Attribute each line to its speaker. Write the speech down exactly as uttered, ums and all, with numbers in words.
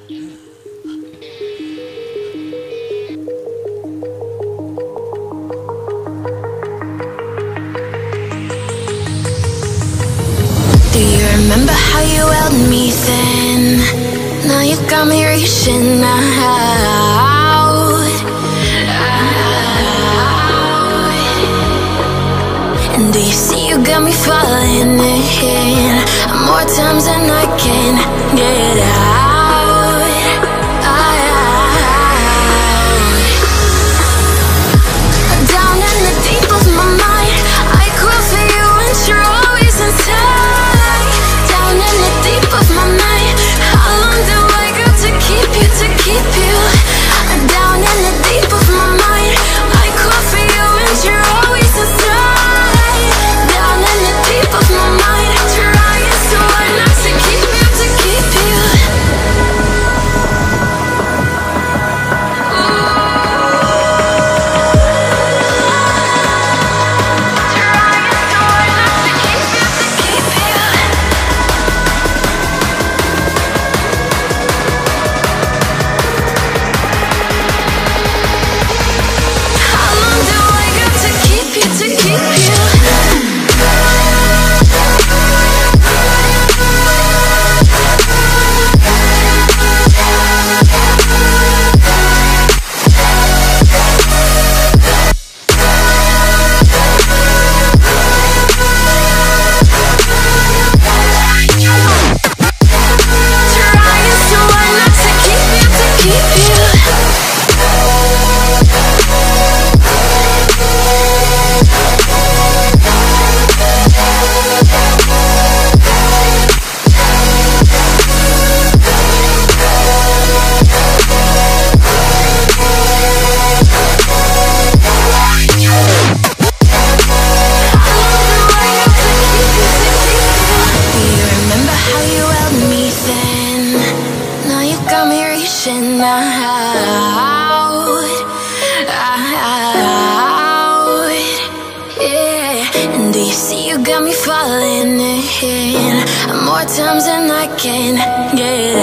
Speaker 1: Do you remember how you held me then? Now you got me reaching out, out. And do you see you got me falling in more times than I can get out, out. Down in the deep of my mind, I crawl for you and you're always inside. Down in the deep of my mind, how long do I got to keep you, to keep you? Down in the deep of my mind, I call for you and you're always inside. Down in the deep of my mind, trying so hard not to keep you, to keep you. More times than I can get